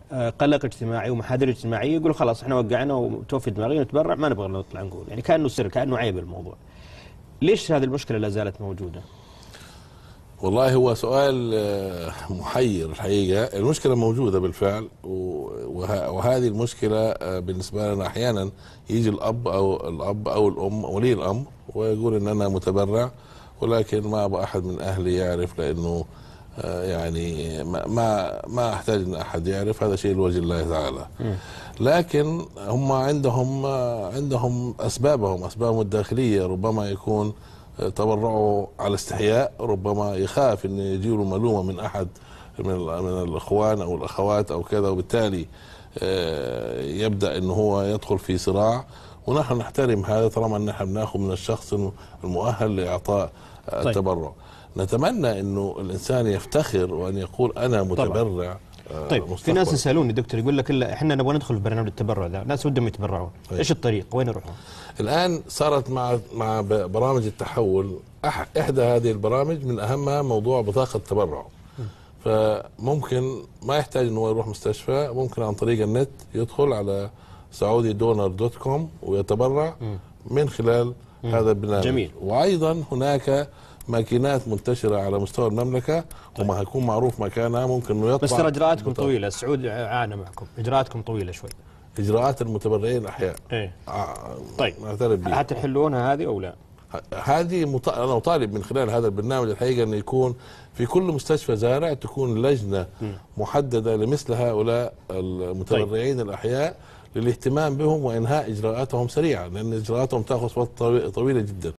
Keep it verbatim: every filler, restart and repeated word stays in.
قلق اجتماعي ومحاذير اجتماعيه يقول خلاص احنا وقعنا وتوفي دماغي نتبرع، ما نبغى نطلع نقول، يعني كانه سر، كانه عيب الموضوع. ليش هذه المشكله لا زالت موجوده؟ والله هو سؤال محير الحقيقة. المشكلة موجودة بالفعل، وهذه المشكلة بالنسبة لنا أحيانا يجي الأب أو الأب أو الأم ولي الأمر ويقول إن أنا متبرع، ولكن ما أبغى أحد من أهلي يعرف، لأنه يعني ما ما أحتاج إن أحد يعرف، هذا شيء لوجه الله تعالى. لكن هم عندهم عندهم أسبابهم أسبابهم الداخلية، ربما يكون تبرعوا على استحياء، ربما يخاف ان يجيله معلومه من احد من من الاخوان او الاخوات او كذا، وبالتالي يبدا ان هو يدخل في صراع. ونحن نحترم هذا طالما ان احنا بناخذ من الشخص المؤهل لاعطاء طيب. التبرع. نتمنى انه الانسان يفتخر وان يقول انا متبرع. طيب مستقبل. في ناس يسالوني دكتور يقول لك الا احنا نبغى ندخل في برنامج التبرع ذا، ناس ودهم يتبرعون، طيب. ايش الطريق؟ وين يروحون؟ الان صارت مع مع برامج التحول احدى هذه البرامج من اهمها موضوع بطاقه التبرع. فممكن ما يحتاج انه يروح مستشفى، ممكن عن طريق النت يدخل على سعودي دونر دوت كوم ويتبرع م. من خلال م. هذا البرنامج. جميل. وايضا هناك ماكينات منتشره على مستوى المملكه، طيب. وما هيكون معروف مكانها، ممكن انه يطلع. بس ترى اجراءاتكم طويله، السعود عانى معكم، اجراءاتكم طويله شوي. اجراءات المتبرعين الاحياء. ايه. آه طيب حتحلونها هذه او لا؟ هذه مط... انا اطالب من خلال هذا البرنامج الحقيقه انه يكون في كل مستشفى زارع تكون لجنه م. محدده لمثل هؤلاء المتبرعين طيب. الاحياء، للاهتمام بهم وانهاء اجراءاتهم سريعا، لان اجراءاتهم تاخذ وقت طويله جدا.